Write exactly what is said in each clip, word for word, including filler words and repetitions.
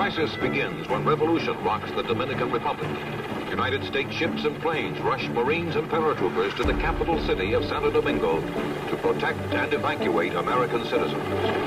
crisis begins when revolution rocks the Dominican Republic. United States ships and planes rush Marines and paratroopers to the capital city of Santo Domingo to protect and evacuate American citizens.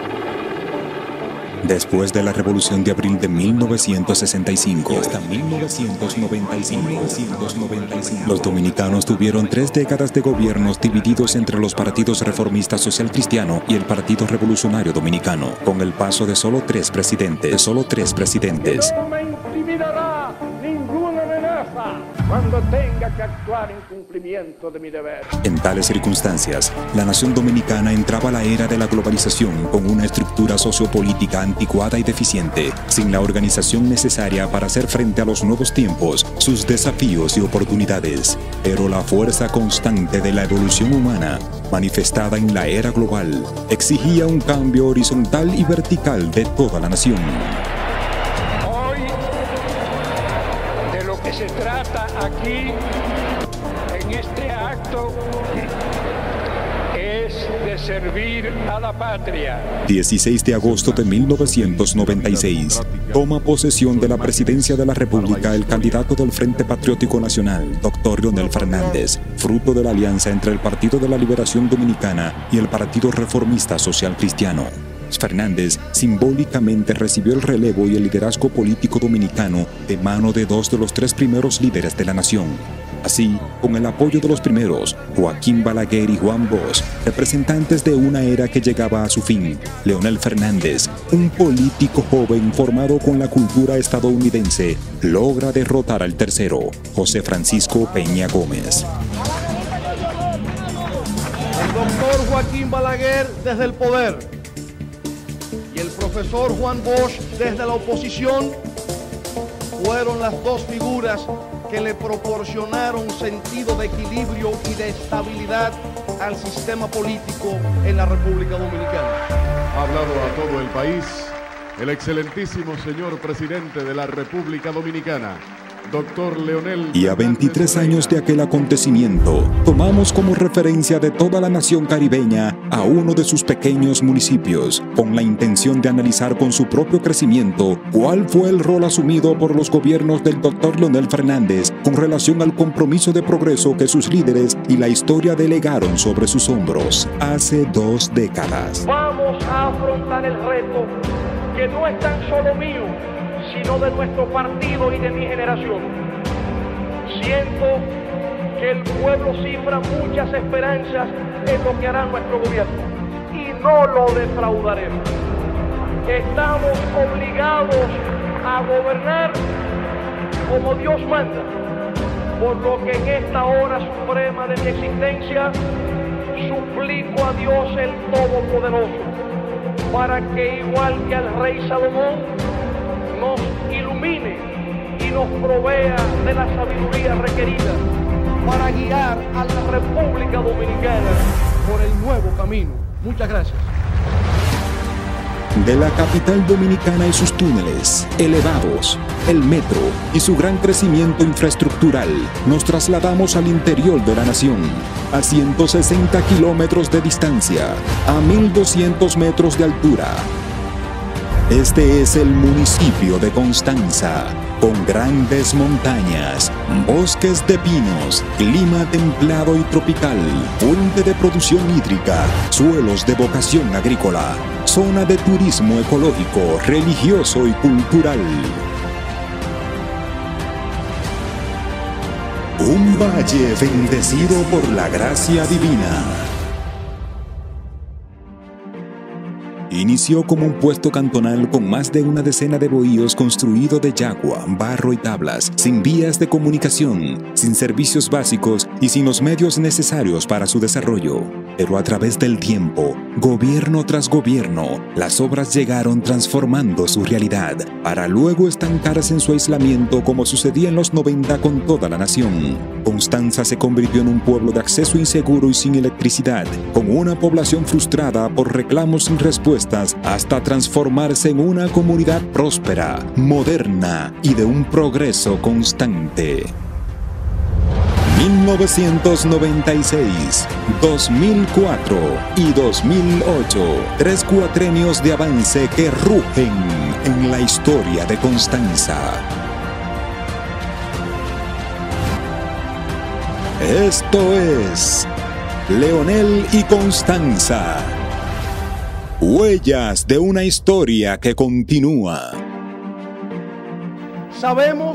Después de la Revolución de Abril de mil novecientos sesenta y cinco y hasta mil novecientos noventa y cinco, los dominicanos tuvieron tres décadas de gobiernos divididos entre los partidos Reformista Social Cristiano y el Partido Revolucionario Dominicano, con el paso de solo tres presidentes, solo tres presidentes. No me intimidará ninguna amenaza cuando tenga que actuar en cumplimiento de mi deber. En tales circunstancias, la nación dominicana entraba a la era de la globalización con una estructura sociopolítica anticuada y deficiente, sin la organización necesaria para hacer frente a los nuevos tiempos, sus desafíos y oportunidades. Pero la fuerza constante de la evolución humana, manifestada en la era global, exigía un cambio horizontal y vertical de toda la nación. Hoy, de lo que se trata aquí, en este acto, es de servir a la patria. dieciséis de agosto de mil novecientos noventa y seis. Toma posesión de la presidencia de la República el candidato del Frente Patriótico Nacional, doctor Leonel Fernández, fruto de la alianza entre el Partido de la Liberación Dominicana y el Partido Reformista Social Cristiano. Fernández simbólicamente recibió el relevo y el liderazgo político dominicano de mano de dos de los tres primeros líderes de la nación. Así, con el apoyo de los primeros, Joaquín Balaguer y Juan Bosch, representantes de una era que llegaba a su fin, Leonel Fernández, un político joven formado con la cultura estadounidense, logra derrotar al tercero, José Francisco Peña Gómez. El doctor Joaquín Balaguer desde el poder y el profesor Juan Bosch desde la oposición fueron las dos figuras que le proporcionaron sentido de equilibrio y de estabilidad al sistema político en la República Dominicana. Ha hablado a todo el país el excelentísimo señor presidente de la República Dominicana, doctor Leonel. Y a veintitrés años de aquel acontecimiento, tomamos como referencia de toda la nación caribeña a uno de sus pequeños municipios, con la intención de analizar con su propio crecimiento cuál fue el rol asumido por los gobiernos del doctor Leonel Fernández con relación al compromiso de progreso que sus líderes y la historia delegaron sobre sus hombros hace dos décadas. Vamos a afrontar el reto que no es tan solo mío, sino de nuestro partido y de mi generación. Siento que el pueblo cifra muchas esperanzas en lo que hará nuestro gobierno y no lo defraudaremos. Estamos obligados a gobernar como Dios manda, por lo que en esta hora suprema de mi existencia suplico a Dios el Todopoderoso para que, igual que al rey Salomón, nos ilumine y nos provea de la sabiduría requerida para guiar a la República Dominicana por el nuevo camino. Muchas gracias. De la capital dominicana y sus túneles, elevados, el metro y su gran crecimiento infraestructural, nos trasladamos al interior de la nación, a ciento sesenta kilómetros de distancia, a mil doscientos metros de altura. Este es el municipio de Constanza, con grandes montañas, bosques de pinos, clima templado y tropical, fuente de producción hídrica, suelos de vocación agrícola, zona de turismo ecológico, religioso y cultural. Un valle bendecido por la gracia divina. Inició como un puesto cantonal con más de una decena de bohíos construido de yagua, barro y tablas, sin vías de comunicación, sin servicios básicos y sin los medios necesarios para su desarrollo. Pero a través del tiempo, gobierno tras gobierno, las obras llegaron transformando su realidad, para luego estancarse en su aislamiento como sucedía en los noventa con toda la nación. Constanza se convirtió en un pueblo de acceso inseguro y sin electricidad, con una población frustrada por reclamos sin respuesta, hasta transformarse en una comunidad próspera, moderna y de un progreso constante. mil novecientos noventa y seis, dos mil cuatro y dos mil ocho, tres cuatrenios de avance que rugen en la historia de Constanza. Esto es Leonel y Constanza. Huellas de una historia que continúa. Sabemos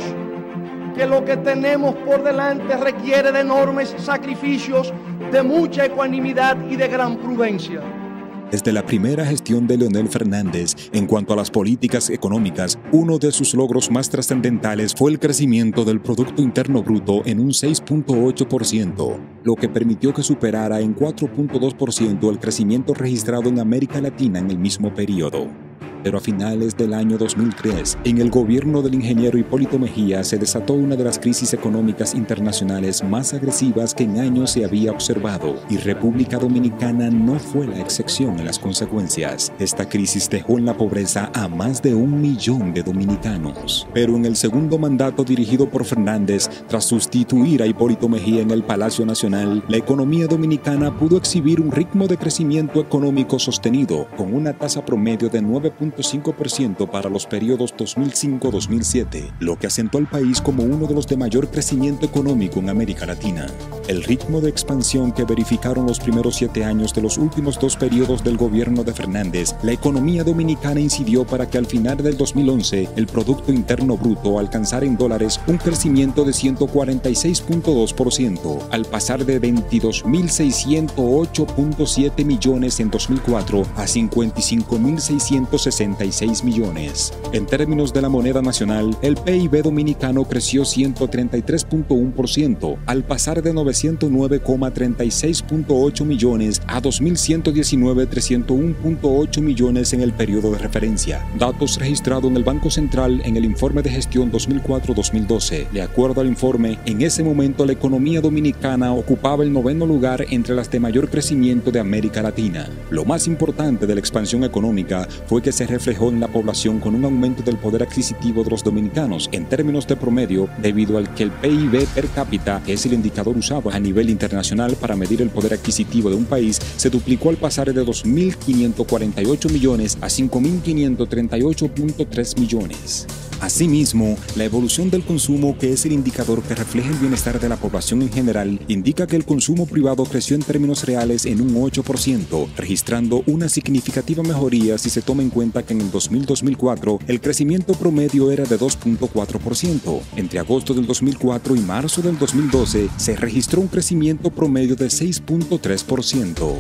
que lo que tenemos por delante requiere de enormes sacrificios, de mucha ecuanimidad y de gran prudencia. Desde la primera gestión de Leonel Fernández, en cuanto a las políticas económicas, uno de sus logros más trascendentales fue el crecimiento del Producto Interno Bruto en un seis punto ocho por ciento, lo que permitió que superara en cuatro punto dos por ciento el crecimiento registrado en América Latina en el mismo periodo. Pero a finales del año dos mil tres, en el gobierno del ingeniero Hipólito Mejía se desató una de las crisis económicas internacionales más agresivas que en años se había observado, y República Dominicana no fue la excepción en las consecuencias. Esta crisis dejó en la pobreza a más de un millón de dominicanos. Pero en el segundo mandato dirigido por Fernández, tras sustituir a Hipólito Mejía en el Palacio Nacional, la economía dominicana pudo exhibir un ritmo de crecimiento económico sostenido, con una tasa promedio de nueve punto cinco por ciento para los periodos dos mil cinco a dos mil siete, lo que asentó al país como uno de los de mayor crecimiento económico en América Latina. El ritmo de expansión que verificaron los primeros siete años de los últimos dos periodos del gobierno de Fernández, la economía dominicana incidió para que al final del dos mil once el Producto Interno Bruto alcanzara en dólares un crecimiento de ciento cuarenta y seis punto dos por ciento, al pasar de veintidós mil seiscientos ocho punto siete millones en dos mil cuatro a cincuenta y cinco mil seiscientos sesenta y seis millones. En términos de la moneda nacional, el P I B dominicano creció ciento treinta y tres punto uno por ciento, al pasar de novecientos nueve coma treinta y seis punto ocho millones a dos mil ciento diecinueve punto trescientos uno punto ocho millones en el periodo de referencia. Datos registrados en el Banco Central en el informe de gestión dos mil cuatro a dos mil doce. De acuerdo al informe, en ese momento la economía dominicana ocupaba el noveno lugar entre las de mayor crecimiento de América Latina. Lo más importante de la expansión económica fue que se reflejó en la población con un aumento del poder adquisitivo de los dominicanos en términos de promedio, debido al que el P I B per cápita, que es el indicador usado a nivel internacional para medir el poder adquisitivo de un país, se duplicó al pasar de dos mil quinientos cuarenta y ocho millones a cinco mil quinientos treinta y ocho punto tres millones. Asimismo, la evolución del consumo, que es el indicador que refleja el bienestar de la población en general, indica que el consumo privado creció en términos reales en un ocho por ciento, registrando una significativa mejoría si se toma en cuenta que en el dos mil a dos mil cuatro el crecimiento promedio era de dos punto cuatro por ciento. Entre agosto del dos mil cuatro y marzo del dos mil doce se registró un crecimiento promedio de seis punto tres por ciento.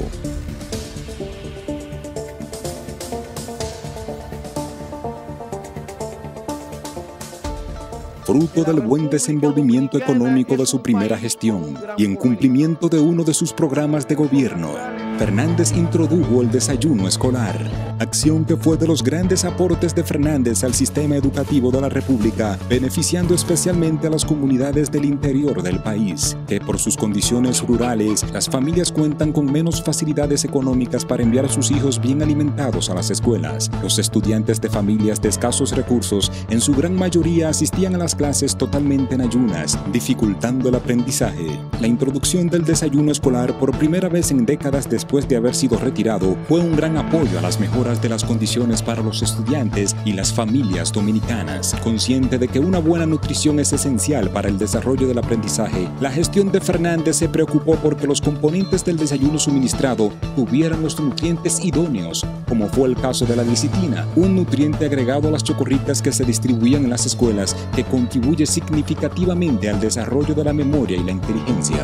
Fruto del buen desenvolvimiento económico de su primera gestión y en cumplimiento de uno de sus programas de gobierno, Fernández introdujo el desayuno escolar, acción que fue de los grandes aportes de Fernández al sistema educativo de la República, beneficiando especialmente a las comunidades del interior del país, que por sus condiciones rurales, las familias cuentan con menos facilidades económicas para enviar a sus hijos bien alimentados a las escuelas. Los estudiantes de familias de escasos recursos, en su gran mayoría, asistían a las clases totalmente en ayunas, dificultando el aprendizaje. La introducción del desayuno escolar, por primera vez en décadas después de haber sido retirado, fue un gran apoyo a las mejoras de las condiciones para los estudiantes y las familias dominicanas. Consciente de que una buena nutrición es esencial para el desarrollo del aprendizaje, la gestión de Fernández se preocupó porque los componentes del desayuno suministrado tuvieran los nutrientes idóneos, como fue el caso de la lecitina, un nutriente agregado a las chocorritas que se distribuían en las escuelas que contribuye significativamente al desarrollo de la memoria y la inteligencia.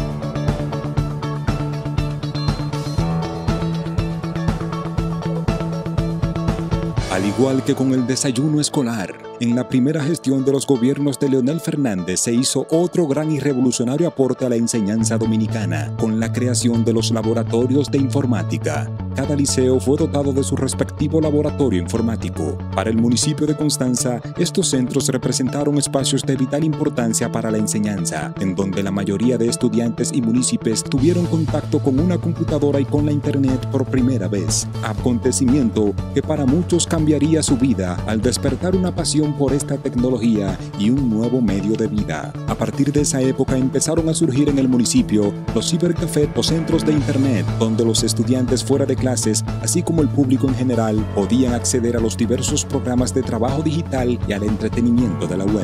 Al igual que con el desayuno escolar, en la primera gestión de los gobiernos de Leonel Fernández se hizo otro gran y revolucionario aporte a la enseñanza dominicana, con la creación de los laboratorios de informática. Cada liceo fue dotado de su respectivo laboratorio informático. Para el municipio de Constanza, estos centros representaron espacios de vital importancia para la enseñanza, en donde la mayoría de estudiantes y municipios tuvieron contacto con una computadora y con la internet por primera vez. Acontecimiento que para muchos cambiaría su vida al despertar una pasión fascinación por esta tecnología y un nuevo medio de vida. A partir de esa época empezaron a surgir en el municipio los cibercafés o centros de internet, donde los estudiantes fuera de clases, así como el público en general, podían acceder a los diversos programas de trabajo digital y al entretenimiento de la web.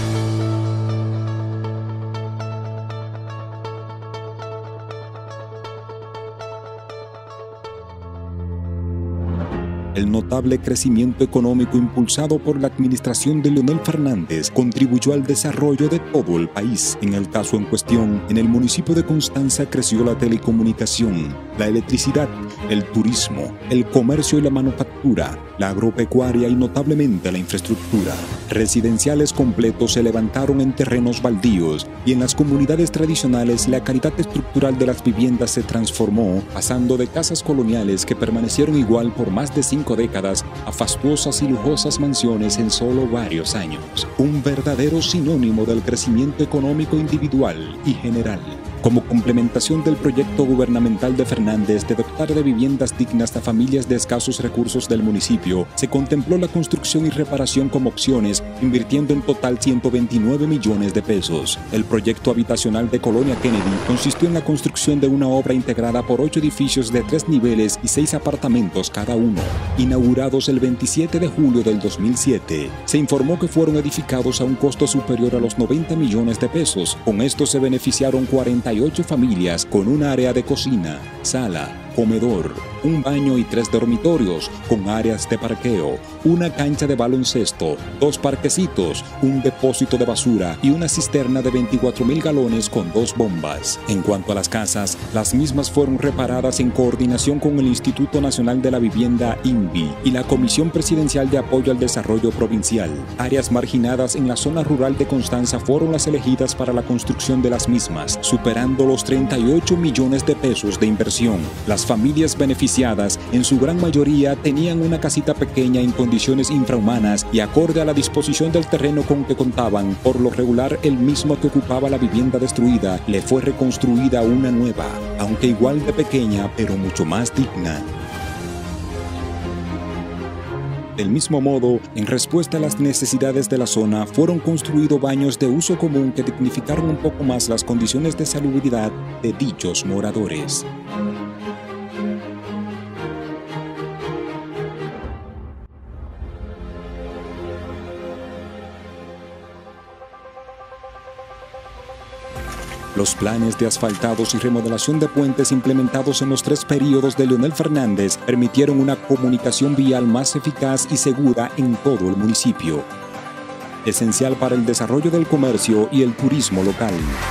El notable crecimiento económico impulsado por la administración de Leonel Fernández contribuyó al desarrollo de todo el país. En el caso en cuestión, en el municipio de Constanza creció la telecomunicación, la electricidad, el turismo, el comercio y la manufactura, la agropecuaria y notablemente la infraestructura. Residenciales completos se levantaron en terrenos baldíos y en las comunidades tradicionales la calidad estructural de las viviendas se transformó, pasando de casas coloniales que permanecieron igual por más de cinco décadas a fastuosas y lujosas mansiones en solo varios años. Un verdadero sinónimo del crecimiento económico individual y general. Como complementación del proyecto gubernamental de Fernández de dotar de viviendas dignas a familias de escasos recursos del municipio, se contempló la construcción y reparación como opciones, invirtiendo en total ciento veintinueve millones de pesos. El proyecto habitacional de Colonia Kennedy consistió en la construcción de una obra integrada por ocho edificios de tres niveles y seis apartamentos cada uno. Inaugurados el veintisiete de julio del dos mil siete, se informó que fueron edificados a un costo superior a los noventa millones de pesos. Con esto se beneficiaron cuarenta y ocho familias con un área de cocina, sala, comedor, un baño y tres dormitorios con áreas de parqueo, una cancha de baloncesto, dos parquecitos, un depósito de basura y una cisterna de veinticuatro mil galones con dos bombas. En cuanto a las casas, las mismas fueron reparadas en coordinación con el Instituto Nacional de la Vivienda I N V I y la Comisión Presidencial de Apoyo al Desarrollo Provincial. Áreas marginadas en la zona rural de Constanza fueron las elegidas para la construcción de las mismas, superando los treinta y ocho millones de pesos de inversión. Las familias beneficiadas, en su gran mayoría, tenían una casita pequeña en condiciones infrahumanas y acorde a la disposición del terreno con que contaban. Por lo regular, el mismo que ocupaba la vivienda destruida, le fue reconstruida una nueva, aunque igual de pequeña, pero mucho más digna. Del mismo modo, en respuesta a las necesidades de la zona, fueron construidos baños de uso común que dignificaron un poco más las condiciones de salubridad de dichos moradores. Los planes de asfaltados y remodelación de puentes implementados en los tres períodos de Leonel Fernández permitieron una comunicación vial más eficaz y segura en todo el municipio, esencial para el desarrollo del comercio y el turismo local.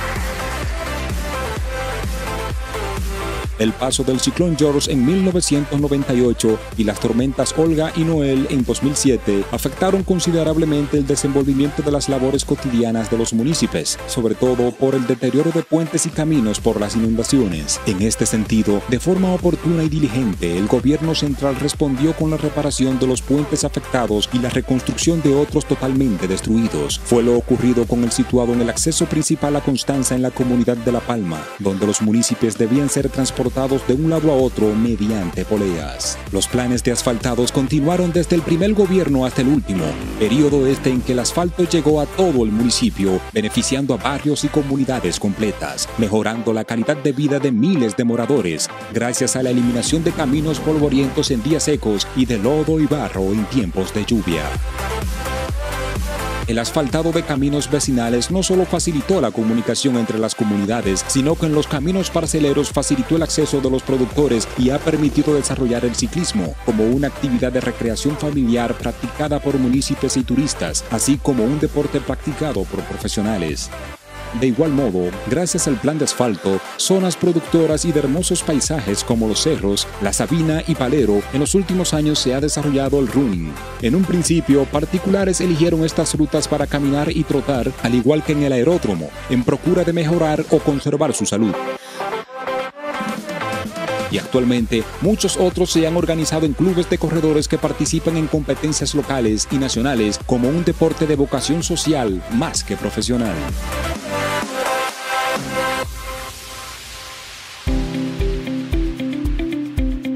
El paso del ciclón George en mil novecientos noventa y ocho y las tormentas Olga y Noel en dos mil siete afectaron considerablemente el desenvolvimiento de las labores cotidianas de los municipios, sobre todo por el deterioro de puentes y caminos por las inundaciones. En este sentido, de forma oportuna y diligente, el gobierno central respondió con la reparación de los puentes afectados y la reconstrucción de otros totalmente destruidos. Fue lo ocurrido con el situado en el acceso principal a Constanza en la comunidad de La Palma, donde los municipios debían ser transportados de un lado a otro mediante poleas. Los planes de asfaltados continuaron desde el primer gobierno hasta el último, periodo este en que el asfalto llegó a todo el municipio, beneficiando a barrios y comunidades completas, mejorando la calidad de vida de miles de moradores, gracias a la eliminación de caminos polvorientos en días secos y de lodo y barro en tiempos de lluvia. El asfaltado de caminos vecinales no solo facilitó la comunicación entre las comunidades, sino que en los caminos parceleros facilitó el acceso de los productores y ha permitido desarrollar el ciclismo como una actividad de recreación familiar practicada por municipios y turistas, así como un deporte practicado por profesionales. De igual modo, gracias al plan de asfalto, zonas productoras y de hermosos paisajes como los cerros, la Sabina y Palero, en los últimos años se ha desarrollado el running. En un principio, particulares eligieron estas rutas para caminar y trotar, al igual que en el aeródromo, en procura de mejorar o conservar su salud. Y actualmente, muchos otros se han organizado en clubes de corredores que participan en competencias locales y nacionales como un deporte de vocación social más que profesional.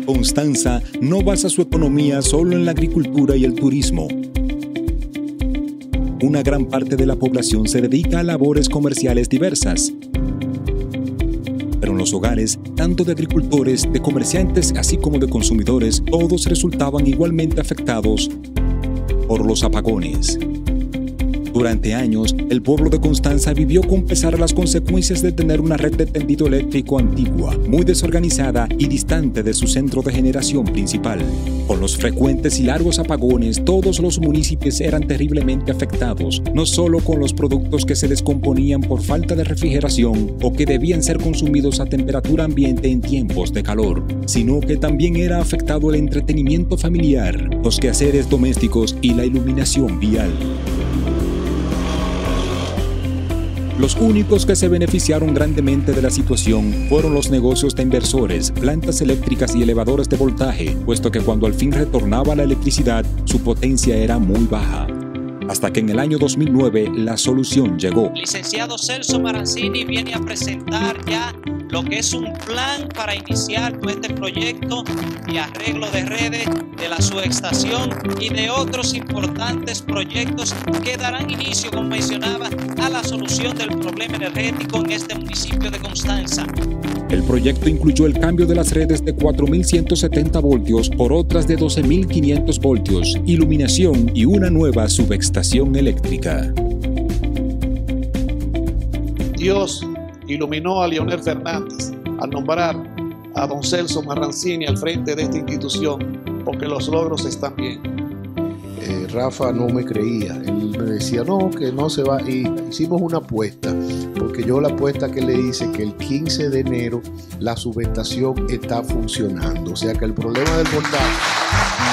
Constanza no basa su economía solo en la agricultura y el turismo. una gran parte de la población se dedica a labores comerciales diversas. Pero en los hogares, tanto de agricultores, de comerciantes, así como de consumidores, todos resultaban igualmente afectados por los apagones. Durante años, el pueblo de Constanza vivió con pesar las consecuencias de tener una red de tendido eléctrico antigua, muy desorganizada y distante de su centro de generación principal. Con los frecuentes y largos apagones, todos los municipios eran terriblemente afectados, no solo con los productos que se descomponían por falta de refrigeración o que debían ser consumidos a temperatura ambiente en tiempos de calor, sino que también era afectado el entretenimiento familiar, los quehaceres domésticos y la iluminación vial. Los únicos que se beneficiaron grandemente de la situación fueron los negocios de inversores, plantas eléctricas y elevadores de voltaje, puesto que cuando al fin retornaba la electricidad, su potencia era muy baja. Hasta que en el año dos mil nueve la solución llegó. El licenciado Celso Maranzini viene a presentar ya lo que es un plan para iniciar todo este proyecto de arreglo de redes de la subestación y de otros importantes proyectos que darán inicio, como mencionaba, a la solución del problema energético en este municipio de Constanza. El proyecto incluyó el cambio de las redes de cuatro mil ciento setenta voltios por otras de doce mil quinientos voltios, iluminación y una nueva subestación eléctrica. Dios iluminó a Leonel Fernández al nombrar a don Celso Maranzini al frente de esta institución, porque los logros están bien. Eh, Rafa no me creía, él me decía no, que no se va, y hicimos una apuesta, porque yo la apuesta que le hice que el quince de enero la subestación está funcionando, o sea que el problema del voltaje.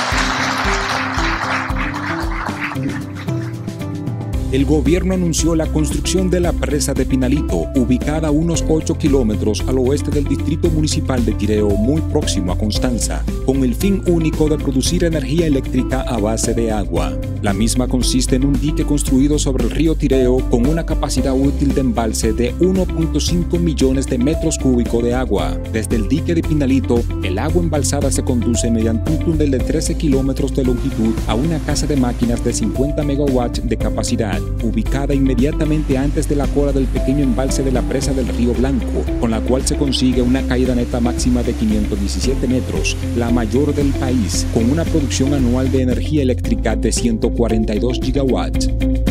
El gobierno anunció la construcción de la presa de Pinalito, ubicada a unos ocho kilómetros al oeste del distrito municipal de Tireo, muy próximo a Constanza, con el fin único de producir energía eléctrica a base de agua. La misma consiste en un dique construido sobre el río Tireo con una capacidad útil de embalse de uno punto cinco millones de metros cúbicos de agua. Desde el dique de Pinalito, el agua embalsada se conduce mediante un túnel de trece kilómetros de longitud a una casa de máquinas de cincuenta megawatts de capacidad, ubicada inmediatamente antes de la cola del pequeño embalse de la presa del Río Blanco, con la cual se consigue una caída neta máxima de quinientos diecisiete metros, la mayor del país, con una producción anual de energía eléctrica de ciento cuarenta y dos gigawatts.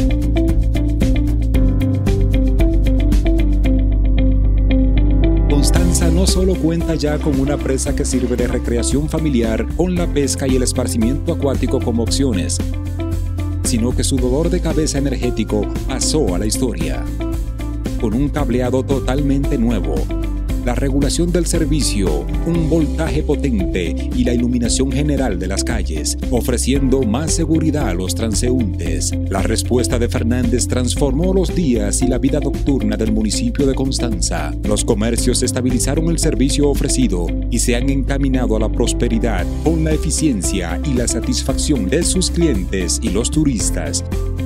Constanza no solo cuenta ya con una presa que sirve de recreación familiar con la pesca y el esparcimiento acuático como opciones, sino que su dolor de cabeza energético pasó a la historia. Con un cableado totalmente nuevo, la regulación del servicio, un voltaje potente y la iluminación general de las calles, ofreciendo más seguridad a los transeúntes. La respuesta de Fernández transformó los días y la vida nocturna del municipio de Constanza. Los comercios estabilizaron el servicio ofrecido y se han encaminado a la prosperidad con la eficiencia y la satisfacción de sus clientes y los turistas.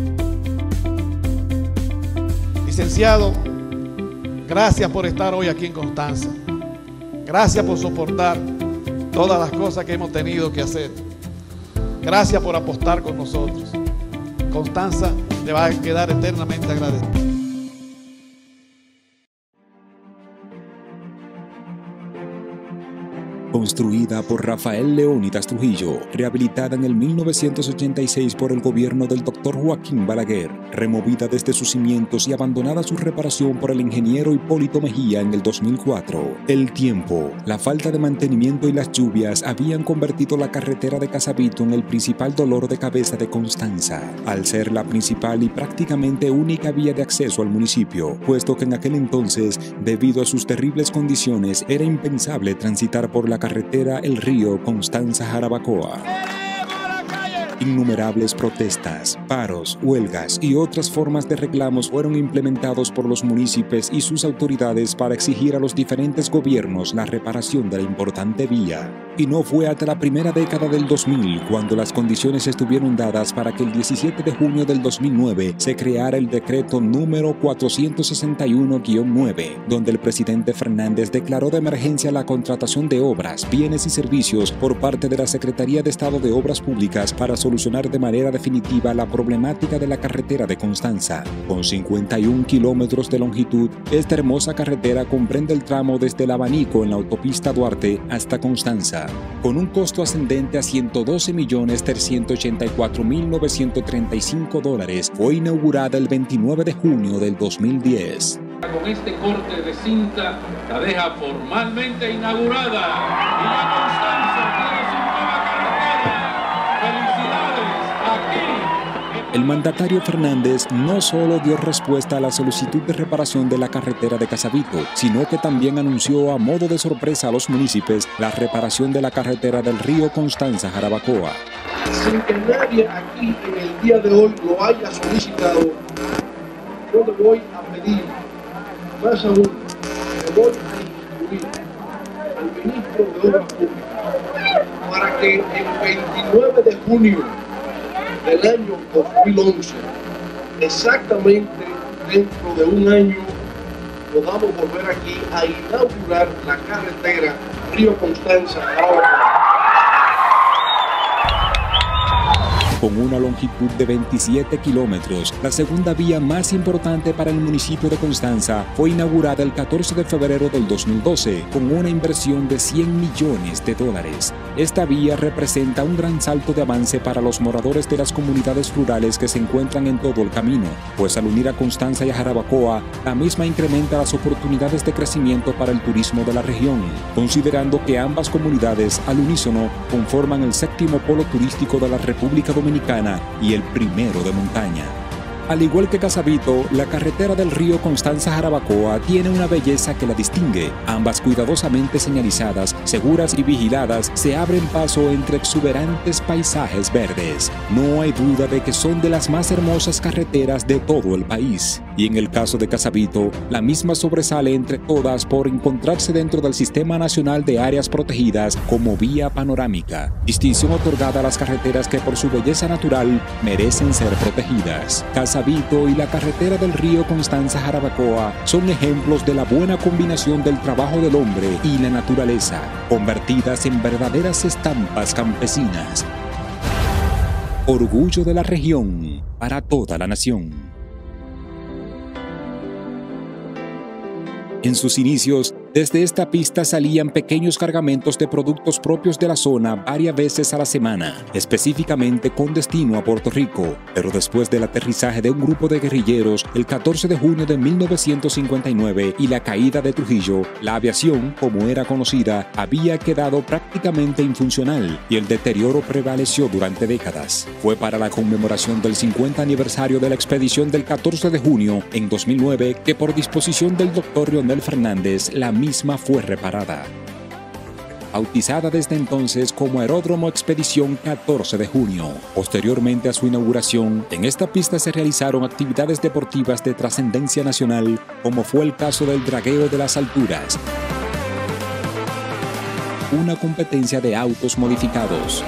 Licenciado, gracias por estar hoy aquí en Constanza. Gracias por soportar todas las cosas que hemos tenido que hacer. Gracias por apostar con nosotros. Constanza le va a quedar eternamente agradecida. Construida por Rafael Leónidas Trujillo, rehabilitada en el mil novecientos ochenta y seis por el gobierno del doctor Joaquín Balaguer, removida desde sus cimientos y abandonada su reparación por el ingeniero Hipólito Mejía en el dos mil cuatro. El tiempo, la falta de mantenimiento y las lluvias habían convertido la carretera de Casavito en el principal dolor de cabeza de Constanza, al ser la principal y prácticamente única vía de acceso al municipio, puesto que en aquel entonces, debido a sus terribles condiciones, era impensable transitar por la carretera El Río Constanza-Jarabacoa. Innumerables protestas, paros, huelgas y otras formas de reclamos fueron implementados por los municipios y sus autoridades para exigir a los diferentes gobiernos la reparación de la importante vía. Y no fue hasta la primera década del dos mil cuando las condiciones estuvieron dadas para que el diecisiete de junio del dos mil nueve se creara el decreto número cuatrocientos sesenta y uno guion nueve, donde el presidente Fernández declaró de emergencia la contratación de obras, bienes y servicios por parte de la Secretaría de Estado de Obras Públicas para solucionar solucionar de manera definitiva la problemática de la carretera de Constanza. Con cincuenta y un kilómetros de longitud, esta hermosa carretera comprende el tramo desde el Abanico en la autopista Duarte hasta Constanza. Con un costo ascendente a ciento doce millones trescientos ochenta y cuatro mil novecientos treinta y cinco dólares, fue inaugurada el veintinueve de junio del dos mil diez. Con este corte de cinta la deja formalmente inaugurada y la Constanza tiene su nueva carretera. ¡Felicidades! Aquí. El mandatario Fernández no solo dio respuesta a la solicitud de reparación de la carretera de Casavito, sino que también anunció a modo de sorpresa a los municipios la reparación de la carretera del río Constanza-Jarabacoa. Sin que nadie aquí en el día de hoy lo haya solicitado, yo le voy a pedir, más aún, le voy a instruir al ministro de Obras Públicas para que el veintinueve de junio del año dos mil once, exactamente dentro de un año, podamos volver aquí a inaugurar la carretera Río Constanza-Jarabacoa. Con una longitud de veintisiete kilómetros, la segunda vía más importante para el municipio de Constanza fue inaugurada el catorce de febrero del dos mil doce con una inversión de cien millones de dólares. Esta vía representa un gran salto de avance para los moradores de las comunidades rurales que se encuentran en todo el camino, pues al unir a Constanza y a Jarabacoa, la misma incrementa las oportunidades de crecimiento para el turismo de la región, considerando que ambas comunidades al unísono conforman el séptimo polo turístico de la República Dominicana y el primero de montaña. Al igual que Casavito, la carretera del río Constanza-Jarabacoa tiene una belleza que la distingue. Ambas cuidadosamente señalizadas, seguras y vigiladas, se abren paso entre exuberantes paisajes verdes. No hay duda de que son de las más hermosas carreteras de todo el país. Y en el caso de Casavito, la misma sobresale entre todas por encontrarse dentro del Sistema Nacional de Áreas Protegidas como vía panorámica, distinción otorgada a las carreteras que por su belleza natural merecen ser protegidas. Casavito y la carretera del río Constanza-Jarabacoa son ejemplos de la buena combinación del trabajo del hombre y la naturaleza, convertidas en verdaderas estampas campesinas. Orgullo de la región para toda la nación. En sus inicios, desde esta pista salían pequeños cargamentos de productos propios de la zona varias veces a la semana, específicamente con destino a Puerto Rico. Pero después del aterrizaje de un grupo de guerrilleros el catorce de junio de mil novecientos cincuenta y nueve y la caída de Trujillo, la aviación, como era conocida, había quedado prácticamente infuncional y el deterioro prevaleció durante décadas. Fue para la conmemoración del cincuenta aniversario de la expedición del catorce de junio en dos mil nueve que por disposición del doctor Leonel Fernández, la misma fue reparada. Bautizada desde entonces como Aeródromo Expedición catorce de junio. Posteriormente a su inauguración, en esta pista se realizaron actividades deportivas de trascendencia nacional, como fue el caso del dragueo de las alturas, una competencia de autos modificados,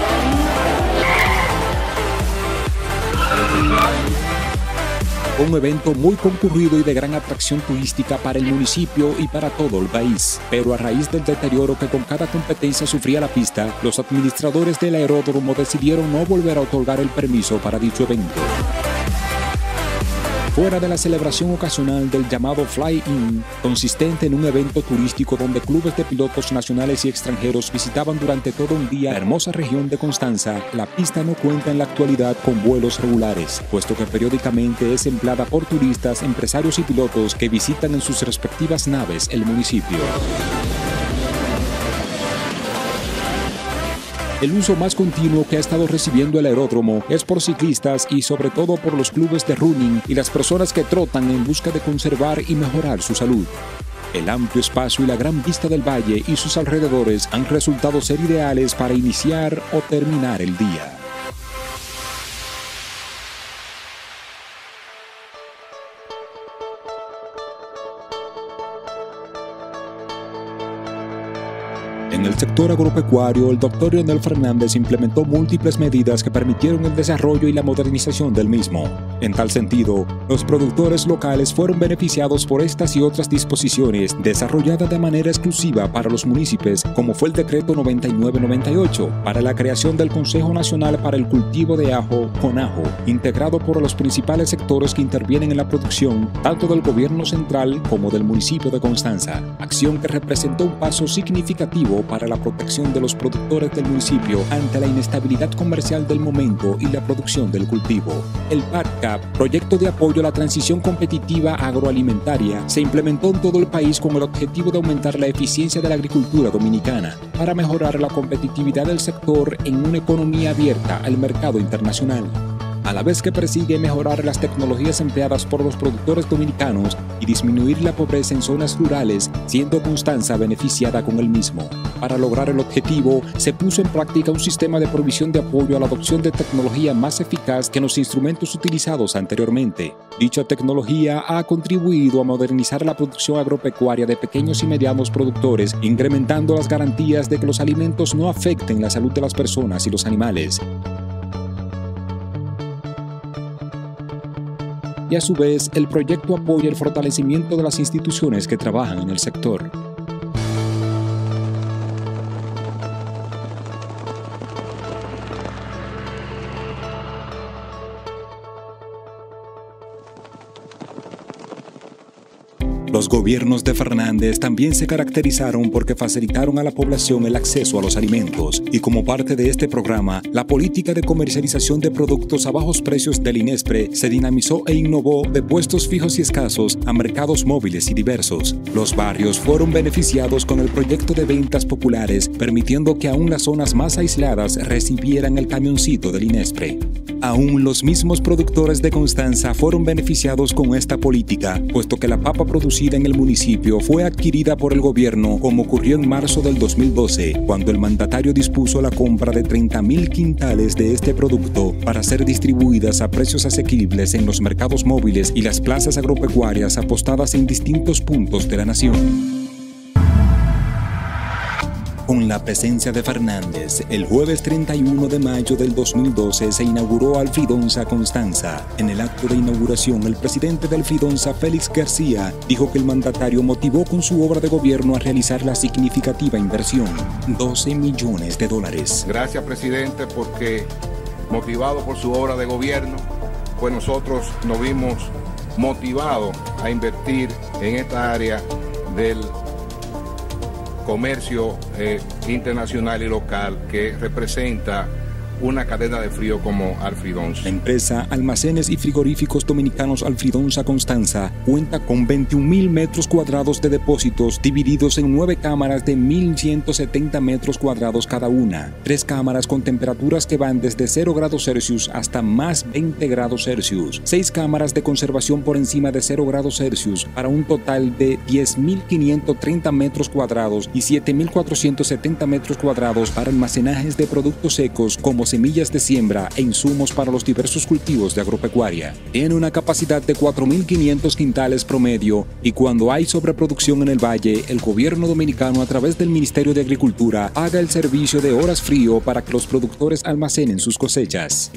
un evento muy concurrido y de gran atracción turística para el municipio y para todo el país. Pero a raíz del deterioro que con cada competencia sufría la pista, los administradores del aeródromo decidieron no volver a otorgar el permiso para dicho evento. Fuera de la celebración ocasional del llamado Fly-In, consistente en un evento turístico donde clubes de pilotos nacionales y extranjeros visitaban durante todo un día la hermosa región de Constanza, la pista no cuenta en la actualidad con vuelos regulares, puesto que periódicamente es empleada por turistas, empresarios y pilotos que visitan en sus respectivas naves el municipio. El uso más continuo que ha estado recibiendo el aeródromo es por ciclistas y sobre todo por los clubes de running y las personas que trotan en busca de conservar y mejorar su salud. El amplio espacio y la gran vista del valle y sus alrededores han resultado ser ideales para iniciar o terminar el día. En el sector agropecuario, el doctor Leonel Fernández implementó múltiples medidas que permitieron el desarrollo y la modernización del mismo. En tal sentido, los productores locales fueron beneficiados por estas y otras disposiciones desarrolladas de manera exclusiva para los municipios, como fue el Decreto noventa y nueve noventa y ocho, para la creación del Consejo Nacional para el Cultivo de Ajo, CONAJO, integrado por los principales sectores que intervienen en la producción, tanto del gobierno central como del municipio de Constanza, acción que representó un paso significativo para la protección de los productores del municipio ante la inestabilidad comercial del momento y la producción del cultivo. El P A D C A P, proyecto de apoyo a la transición competitiva agroalimentaria, se implementó en todo el país con el objetivo de aumentar la eficiencia de la agricultura dominicana para mejorar la competitividad del sector en una economía abierta al mercado internacional, a la vez que persigue mejorar las tecnologías empleadas por los productores dominicanos y disminuir la pobreza en zonas rurales, siendo Constanza beneficiada con el mismo. Para lograr el objetivo, se puso en práctica un sistema de provisión de apoyo a la adopción de tecnología más eficaz que los instrumentos utilizados anteriormente. Dicha tecnología ha contribuido a modernizar la producción agropecuaria de pequeños y medianos productores, incrementando las garantías de que los alimentos no afecten la salud de las personas y los animales. Y a su vez, el proyecto apoya el fortalecimiento de las instituciones que trabajan en el sector. Los gobiernos de Fernández también se caracterizaron porque facilitaron a la población el acceso a los alimentos, y como parte de este programa, la política de comercialización de productos a bajos precios del INESPRE se dinamizó e innovó de puestos fijos y escasos a mercados móviles y diversos. Los barrios fueron beneficiados con el proyecto de ventas populares, permitiendo que aún las zonas más aisladas recibieran el camioncito del INESPRE. Aún los mismos productores de Constanza fueron beneficiados con esta política, puesto que la papa producida en el municipio fue adquirida por el gobierno, como ocurrió en marzo del dos mil doce, cuando el mandatario dispuso la compra de treinta mil quintales de este producto para ser distribuidas a precios asequibles en los mercados móviles y las plazas agropecuarias apostadas en distintos puntos de la nación. Con la presencia de Fernández, el jueves treinta y uno de mayo del dos mil doce se inauguró Alfridonza Constanza. En el acto de inauguración, el presidente de Alfridonza, Félix García, dijo que el mandatario motivó con su obra de gobierno a realizar la significativa inversión, doce millones de dólares. Gracias, presidente, porque motivado por su obra de gobierno, pues nosotros nos vimos motivados a invertir en esta área del comercio eh, internacional y local que representa una cadena de frío como Alfridonza. La empresa Almacenes y Frigoríficos Dominicanos Alfridonza Constanza cuenta con veintiún mil metros cuadrados de depósitos divididos en nueve cámaras de mil ciento setenta metros cuadrados cada una, tres cámaras con temperaturas que van desde cero grados Celsius hasta más veinte grados Celsius, seis cámaras de conservación por encima de cero grados Celsius para un total de diez mil quinientos treinta metros cuadrados y siete mil cuatrocientos setenta metros cuadrados para almacenajes de productos secos como semillas de siembra e insumos para los diversos cultivos de agropecuaria. Tiene una capacidad de cuatro mil quinientos quintales promedio y cuando hay sobreproducción en el valle, el gobierno dominicano a través del Ministerio de Agricultura paga el servicio de horas frío para que los productores almacenen sus cosechas.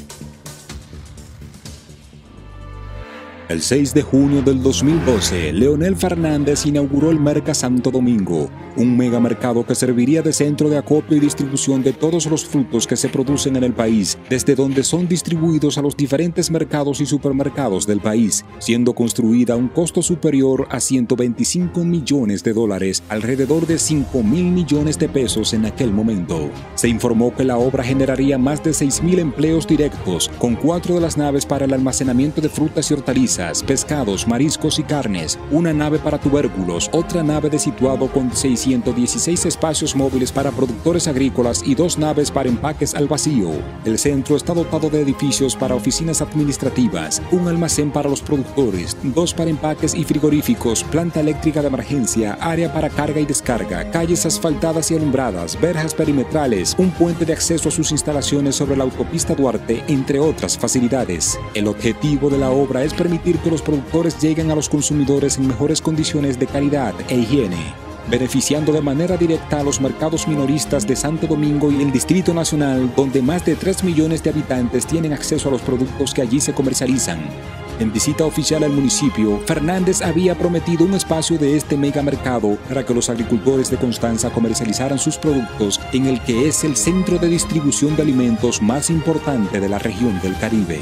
El seis de junio del dos mil doce, Leonel Fernández inauguró el Merca Santo Domingo, un megamercado que serviría de centro de acopio y distribución de todos los frutos que se producen en el país, desde donde son distribuidos a los diferentes mercados y supermercados del país, siendo construida a un costo superior a ciento veinticinco millones de dólares, alrededor de cinco mil millones de pesos en aquel momento. Se informó que la obra generaría más de seis mil empleos directos, con cuatro de las naves para el almacenamiento de frutas y hortalizas, pescados, mariscos y carnes, una nave para tubérculos, otra nave de situado con seiscientos dieciséis espacios móviles para productores agrícolas y dos naves para empaques al vacío. El centro está dotado de edificios para oficinas administrativas, un almacén para los productores, dos para empaques y frigoríficos, planta eléctrica de emergencia, área para carga y descarga, calles asfaltadas y alumbradas, verjas perimetrales, un puente de acceso a sus instalaciones sobre la autopista Duarte, entre otras facilidades. El objetivo de la obra es permitir que los productores lleguen a los consumidores en mejores condiciones de calidad e higiene. beneficiando de manera directa a los mercados minoristas de Santo Domingo y el Distrito Nacional, donde más de tres millones de habitantes tienen acceso a los productos que allí se comercializan. En visita oficial al municipio, Fernández había prometido un espacio de este megamercado para que los agricultores de Constanza comercializaran sus productos en el que es el centro de distribución de alimentos más importante de la región del Caribe.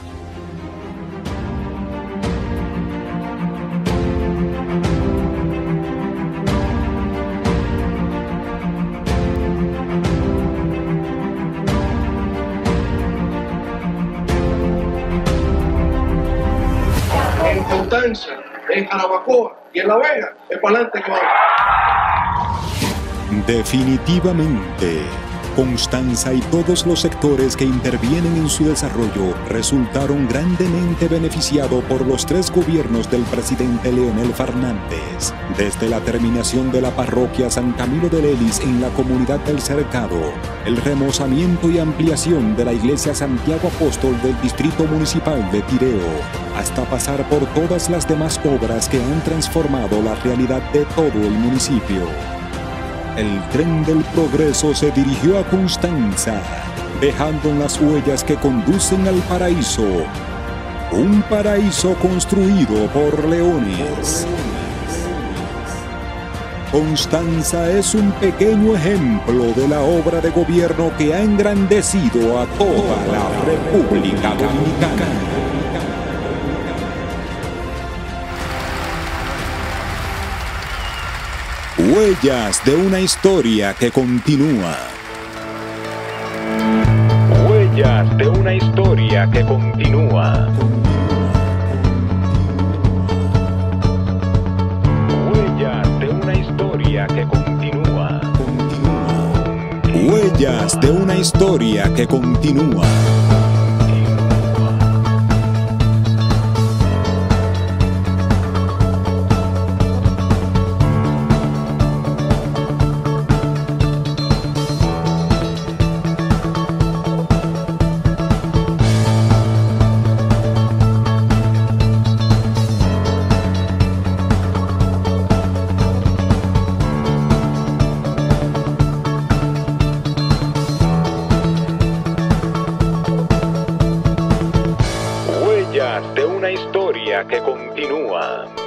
En Constanza, en Jarabacoa y en La Vega, es para adelante que vamos. Definitivamente, Constanza y todos los sectores que intervienen en su desarrollo resultaron grandemente beneficiados por los tres gobiernos del presidente Leonel Fernández. Desde la terminación de la parroquia San Camilo de Lelis en la comunidad del Cercado, el remozamiento y ampliación de la iglesia Santiago Apóstol del Distrito Municipal de Tireo, hasta pasar por todas las demás obras que han transformado la realidad de todo el municipio. El tren del progreso se dirigió a Constanza, dejando en las huellas que conducen al paraíso, un paraíso construido por leones. Constanza es un pequeño ejemplo de la obra de gobierno que ha engrandecido a toda la República Dominicana. Huellas de una historia que continúa. Huellas de una historia que continúa. Huellas de una historia que continúa. Huellas de una historia que continúa. De una historia que continúa.